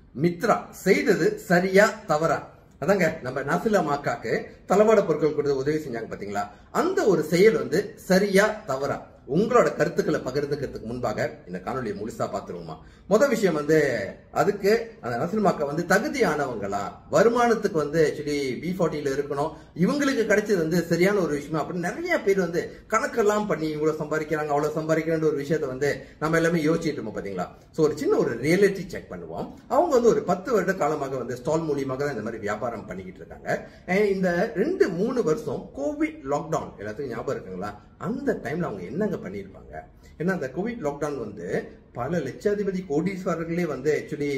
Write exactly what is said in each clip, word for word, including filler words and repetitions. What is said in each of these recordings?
மித்ரா செய்தது சரியா தவறா? அதாங்க நம்ம நசிலா மாக்காக்கு தளவாட பொருட்கள் கொடுத்து உதவி செஞ்சாங்க பாத்தீங்களா, அந்த ஒரு செயல் வந்து சரியா தவறா? உங்களோட கருத்துக்களை பகிர்ந்துக்கிறதுக்கு முன்பாக இந்த காணொலியை முழுசா பாத்துருவோமா? முதல் விஷயம் வந்து அதுக்கு அந்த நசில்மாக்கா வந்து தகுதியானவங்களா, வருமானத்துக்கு வந்து ஆக்சுவலி பி ஃபார்ட்டில இருக்கணும், இவங்களுக்கு கிடைச்சது வந்து சரியான ஒரு விஷயம் அப்படின்னு நிறைய பேர் வந்து கணக்கெல்லாம் பண்ணி இவ்வளவு சம்பாதிக்கிறாங்க அவ்வளவு சம்பாதிக்கிறாங்க ஒரு விஷயத்த வந்து நம்ம எல்லாமே யோசிச்சுட்டு இருப்போம் பாத்தீங்களா. சோ ஒரு சின்ன ஒரு ரியாலிட்டி செக் பண்ணுவோம். அவங்க வந்து ஒரு பத்து வருட காலமாக வந்து ஸ்டால் மூலியமாக தான் இந்த மாதிரி வியாபாரம் பண்ணிக்கிட்டு இருக்காங்க. இந்த ரெண்டு மூணு வருஷம் கோவிட் லாக்டவுன் எல்லாத்துக்கும் ஞாபகம் இருக்குங்களா? அந்த டைம்ல அவங்க என்னங்க பண்ணிருப்பாங்க? ஏன்னா அந்த கோவிட் லாக்டவுன் வந்து பல லட்சாதிபதி கோடீஸ்வரர்களே வந்து ஆக்சுவலி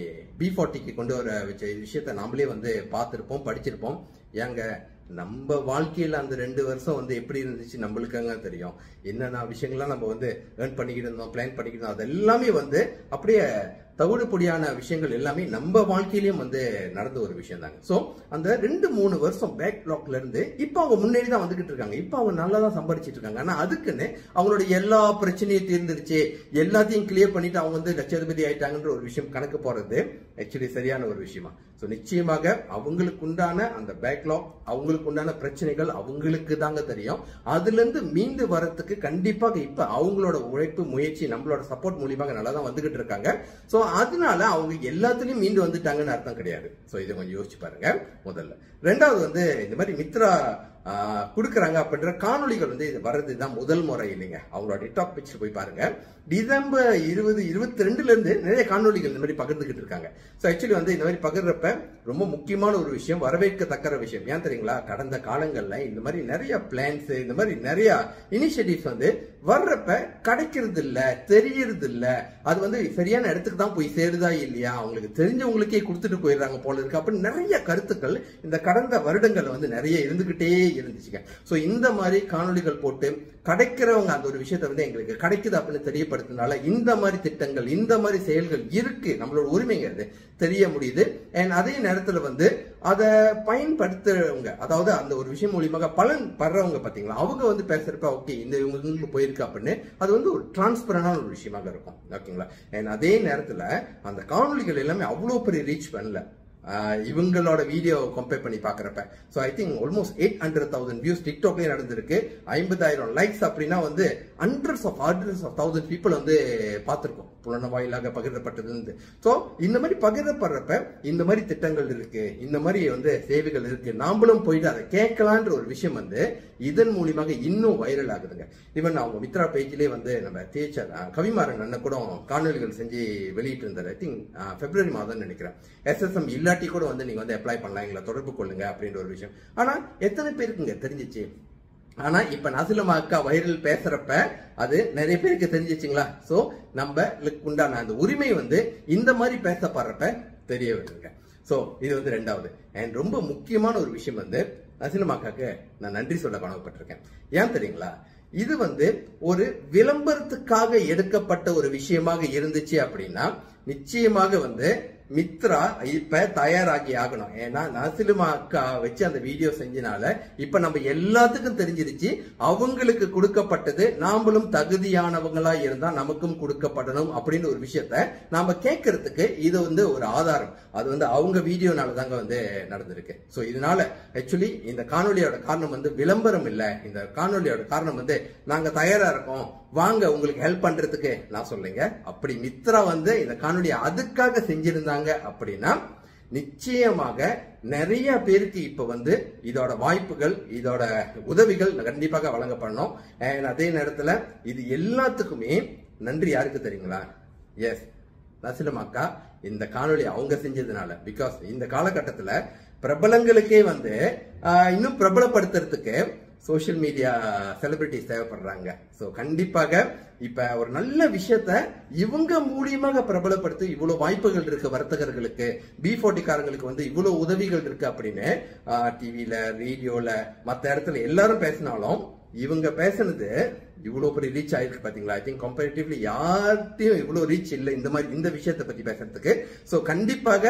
பி ஃபார்ட்டிக்கு கொண்டு வர வச்ச விஷயத்த நாமளே வந்து பார்த்திருப்போம், படிச்சிருப்போம். ஏங்க நம்ம வாழ்க்கையில அந்த ரெண்டு வருஷம் வந்து எப்படி இருந்துச்சு நம்மளுக்காங்க தெரியும். என்னென்ன விஷயங்கள்லாம் நம்ம வந்து ஏர்ன் பண்ணிக்கிட்டு இருந்தோம், பிளான் பண்ணிக்கிட்டு இருந்தோம், அது எல்லாமே வந்து அப்படியே தவிடுபொடியான விஷயங்கள் எல்லாமே நம்ம வாழ்க்கையிலயும் வந்து நடந்த ஒரு விஷயம் தாங்க. சோ அந்த ரெண்டு மூணு வருஷம் பேக்லாக்ல இருந்து இப்ப அவங்க முன்னேறி தான் வந்துகிட்டு இருக்காங்க. இப்ப அவங்க நல்லா தான் சம்பாதிச்சிட்டு இருக்காங்க. ஆனா அதுக்குன்னு அவங்களோட எல்லா பிரச்சனையும் தீர்ந்துருச்சு, எல்லாத்தையும் கிளியர் பண்ணிட்டு அவங்க வந்து லட்சாதிபதி ஆயிட்டாங்கன்ற ஒரு விஷயம் கணக்கு போறது ஆக்சுவலி சரியான ஒரு விஷயமா? சோ நிச்சயமாக அவங்களுக்கு உண்டான அந்த பேக்லாக், அவங்களுக்கு உண்டான பிரச்சனைகள் அவங்களுக்கு தாங்க தெரியும். அதுல இருந்து மீண்டு வரத்துக்கு கண்டிப்பாக இப்ப அவங்களோட உழைப்பு முயற்சி நம்மளோட சப்போர்ட் மூலியமாக நல்லா தான் வந்துகிட்டு இருக்காங்க. சோ அதனால அவங்க எல்லாத்துலயும் மீண்டு வந்துட்டாங்கன்னு அர்த்தம் கிடையாது. சோ இதை கொஞ்சம் யோசிச்சு பாருங்க முதல்ல. ரெண்டாவது வந்து இந்த மாதிரி மித்ரா கொடுக்கறாங்க அப்படின்ற காணொலிகள் வந்து இது வர்றதுதான் முதல் முறை இல்லைங்க. அவங்களோட டிக்டாக் பிக்சர் போய் பாருங்க. டிசம்பர் இருபது இருபத்தி ரெண்டுல இருந்து நிறைய காணொலிகள் இந்த மாதிரி பகிர்ந்துகிட்டு இருக்காங்க. சோ ஆக்சுவலி வந்து இந்த மாதிரி பகிர்றப்ப ரொம்ப முக்கியமான ஒரு விஷயம், வரவேற்கத்தக்க விஷயம். ஏன் தெரியுங்களா? கடந்த காலங்கள்ல இந்த மாதிரி நிறைய பிளான்ஸ், இந்த மாதிரி நிறைய இனிஷியேட்டிவ்ஸ் வந்து வர்றப்ப கிடைக்கிறது இல்ல, தெரியறது இல்ல, அது வந்து சரியான இடத்துக்கு தான் போய் சேருதா இல்லையா, அவங்களுக்கு தெரிஞ்சவங்களுக்கே கொடுத்துட்டு போயிடுறாங்க போல இருக்கு அப்படின்னு நிறைய கருத்துக்கள் இந்த கடந்த வருடங்கள்ல வந்து நிறைய இருந்துகிட்டே இருந்துச்சுங்க. சோ இந்த மாதிரி காணொலிகள் போட்டு கிடைக்கிறவங்க அந்த ஒரு விஷயத்த வந்து எங்களுக்கு கிடைக்குது அப்படின்னு தெரியப்படுத்தினால இந்த மாதிரி திட்டங்கள், இந்த மாதிரி செயல்கள் இருக்கு, நம்மளோட உரிமைங்கிறது தெரிய முடியுது. அண்ட் அதே நேரத்துல வந்து அதை பயன்படுத்துறவங்க, அதாவது அந்த ஒரு விஷயம் மூலியமாக பலன் படுறவங்க பாத்தீங்களா, அவங்க வந்து பேசுறப்ப ஓகே இந்த இவங்களுக்கு போயிருக்கு அப்படின்னு அது வந்து ஒரு டிரான்ஸ்பரண்டான ஒரு விஷயமாக இருக்கும். ஓகேங்களா? அண்ட் அதே நேரத்துல அந்த காணொலிகள் எல்லாமே அவ்வளவு பெரிய ரீச் பண்ணல இவங்களோட வீடியோ கம்பேர் பண்ணி பாக்குறப்ப. So I think almost eight hundred thousand views டிக்டாக்லயே நடந்திருக்கு. ஐம்பதாயிரம் லைக்ஸ் அப்படின்னா வந்து hundreds of hundreds of thousand people வந்து பார்த்திருக்கோம் புலன வாயிலாக பகிரப்பட்டது. சோ இந்த மாதிரி பகிரப்படுறப்ப இந்த மாதிரி திட்டங்கள் இருக்கு, இந்த மாதிரி வந்து சேவைகள் இருக்கு, நாமளும் போயிட்டு அதை கேட்கலான்ற ஒரு விஷயம் வந்து இதன் மூலியமாக இன்னும் வைரல் ஆகுதுங்க. ஈவன் அவங்க மித்ரா பேஜ்லயே வந்து நம்ம தேச்சர் கவிமாறன் அண்ணன் கூட காணொலிகள் செஞ்சு வெளியிட்டு இருந்தாரு. ஐ திங்க் பிப்ரவரி மாதம் நினைக்கிறேன். எஸ்எஸ்எம் இல்லாட்டி கூட வந்து நீங்க வந்து அப்ளை பண்ணலாம், எங்களை தொடர்பு கொள்ளுங்க அப்படின்ற ஒரு விஷயம். ஆனா எத்தனை பேருக்குங்க தெரிஞ்சிச்சு? ஆனா இப்ப நசிலமா அக்கா வைரல் பேசுறப்ப அது நிறைய பேருக்கு தெரிஞ்சிச்சுங்களா? சோ நம்ம உண்டான அந்த உரிமை வந்து இந்த மாதிரி பேசப்படுறப்ப தெரிய வருங்க. சோ இது வந்து ரெண்டாவது. அண்ட் ரொம்ப முக்கியமான ஒரு விஷயம் வந்து நசிலமா அக்காக்கு நான் நன்றி சொல்ல கடமைப்பட்டிருக்கேன். ஏன் தெரியுங்களா? இது வந்து ஒரு விளம்பரத்துக்காக எடுக்கப்பட்ட ஒரு விஷயமாக இருந்துச்சு அப்படின்னா நிச்சயமாக வந்து மித்ரா இப்ப தயாராகி ஆகணும். ஏன்னா நசிலுமா அக்கா வச்சு அந்த வீடியோ செஞ்சனால இப்ப நம்ம எல்லாத்துக்கும் தெரிஞ்சிருச்சு அவங்களுக்கு கொடுக்கப்பட்டது நாமளும் தகுதியானவங்களா இருந்தா நமக்கும் கொடுக்கப்படணும் அப்படின்னு ஒரு விஷயத்த நாம கேட்கறதுக்கு இது வந்து ஒரு ஆதாரம். அது வந்து அவங்க வீடியோனால தாங்க வந்து நடந்திருக்கு. சோ இதனால ஆக்சுவலி இந்த காணொலியோட காரணம் வந்து விளம்பரம் இல்ல. இந்த காணொலியோட காரணம் வந்து நாங்க தயாரா இருக்கோம், வாங்க உங்களுக்கு ஹெல்ப் பண்றதுக்கு நான் சொல்லுங்க. அப்படி மித்ரா வந்து இந்த காணொலியை அதுக்காக செஞ்சிருந்தாங்க அப்படின்னா நிச்சயமாக நிறைய பேருக்கு இப்ப வந்து இதோட வாய்ப்புகள், இதோட உதவிகள் கண்டிப்பாக வழங்கப்படணும். அதே நேரத்துல இது எல்லாத்துக்குமே நன்றி யாருக்கு தெரியுங்களா? எஸ், நசிலமா அக்கா இந்த காணொலி அவங்க செஞ்சதுனால. பிகாஸ் இந்த காலகட்டத்துல பிரபலங்களுக்கே வந்து இன்னும் பிரபலப்படுத்துறதுக்கு சோசியல் மீடியா செலிபிரிட்டிஸ் தேவைப்படுறாங்க. சோ கண்டிப்பாக இப்ப ஒரு நல்ல விஷயத்த இவங்க மூலியமாக பிரபலப்படுத்தி இவ்வளவு வாய்ப்புகள் இருக்கு வர்த்தகர்களுக்கு, பி ஃபார்ட்டி காரங்களுக்கு வந்து இவ்வளவு உதவிகள் இருக்கு அப்படின்னு டிவில, ரேடியோல, மத்த இடத்துல எல்லாரும் பேசினாலும் இவங்க பேசுனது இவ்வளவு பெரிய ரீச் ஆயிருக்கு பாத்தீங்களா? ஐ திங்க் கம்பேரிட்டிவ்லி யார்ட்டையும் இவ்வளவு ரீச் இல்லை இந்த மாதிரி இந்த விஷயத்தை பத்தி பேசுறதுக்கு. சோ கண்டிப்பாக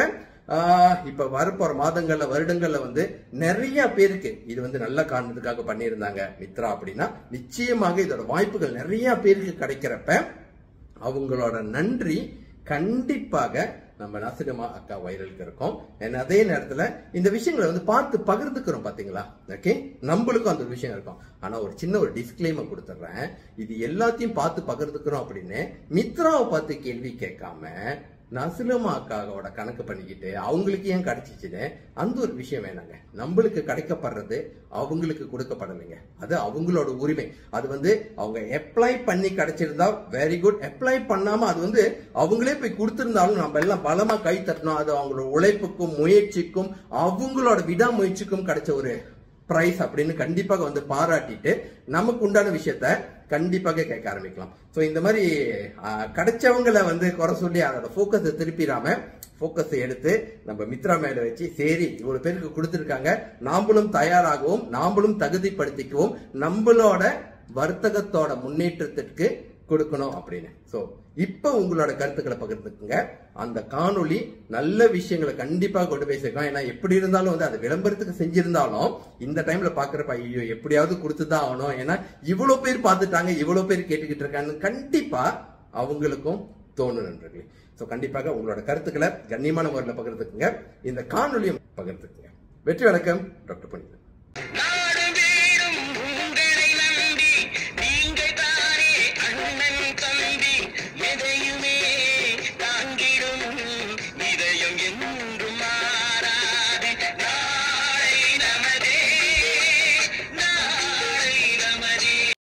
இப்ப வரப்போற மாதங்கள்ல வருடங்கள்ல வந்து நிறைய பேருக்கு இது வந்து நல்ல காரணத்துக்காக பண்ணியிருந்தாங்க மித்ரா அப்படின்னா நிச்சயமாக இதோட வாய்ப்புகள் நிறைய பேருக்கு கிடைக்கிறப்ப அவங்களோட நன்றி கண்டிப்பாக நம்ம நசிலமா அக்கா வைரலுக்கு இருக்கோம். அதே நேரத்துல இந்த விஷயங்களை வந்து பார்த்து பகிர்ந்துக்கிறோம் பாத்தீங்களா. ஓகே, நம்மளுக்கும் அந்த ஒரு விஷயம் இருக்கும். ஆனா ஒரு சின்ன ஒரு டிஸ்க்ளைமர் கொடுத்துட்றேன். இது எல்லாத்தையும் பார்த்து பகிர்ந்துக்கிறோம் அப்படின்னு மித்ராவை பார்த்து கேள்வி கேட்காம நசிலமா அக்காவோட கணக்கு பண்ணிக்கிட்டு அவங்களுக்கு ஏன் கிடைச்சிச்சுன்னு அந்த ஒரு விஷயம் வேணாங்க. நம்மளுக்கு கிடைக்கப்படுறது அவங்களுக்கு கொடுக்கப்படலைங்க. அது அவங்களோட உரிமை. அது வந்து அவங்க அப்ளை பண்ணி கிடைச்சிருந்தா வெரி குட். அப்ளை பண்ணாம அது வந்து அவங்களே போய் கொடுத்திருந்தாலும் நம்ம எல்லாம் பலமா கை தட்டணும். அது அவங்களோட உழைப்புக்கும் முயற்சிக்கும் அவங்களோட விடாமுயற்சிக்கும் கிடைச்ச ஒரு பிரைஸ் அப்படின்னு கண்டிப்பாக வந்து பாராட்டிட்டு நமக்கு உண்டான விஷயத்த கண்டிப்பாக கேட்க ஆரம்பிக்கலாம். சோ இந்த மாதிரி கிடைச்சவங்களை வந்து குறை சொல்லி அதோட போக்கஸை திருப்பிடாம போக்கஸ் எடுத்து நம்ம மித்ரா மேல வச்சு சரி இவ்வளவு பேருக்கு கொடுத்திருக்காங்க, நாமளும் தயாராகவும் நாமளும் தகுதிப்படுத்திக்குவோம், நம்மளோட வர்த்தகத்தோட முன்னேற்றத்திற்கு கொடுக்கணும் அப்படின்னு. சோ இப்ப உங்களோட கருத்துக்களை பகிர்ந்துக்குங்க. அந்த காணொலி நல்ல விஷயங்களை கண்டிப்பா கொண்டு போய் சேர்க்கலாம். ஏன்னா எப்படி இருந்தாலும் வந்து அது விளம்பரத்துக்கு செஞ்சிருந்தாலும் இந்த டைம்ல பாக்குறப்ப ஐயோ எப்படியாவது கொடுத்துதான் ஆகணும், ஏன்னா இவ்வளவு பேர் பார்த்துட்டாங்க, இவ்வளவு பேர் கேட்டுக்கிட்டு இருக்காங்க, கண்டிப்பா அவங்களுக்கும் தோணும் நண்பர்களே. சோ கண்டிப்பாக உங்களோட கருத்துக்களை கண்ணியமான முறையில் பகிர்ந்துக்குங்க. இந்த காணொலியை பகிர்ந்துக்குங்க. வெற்றி வணக்கம். டாக்டர் பண்டிதர்.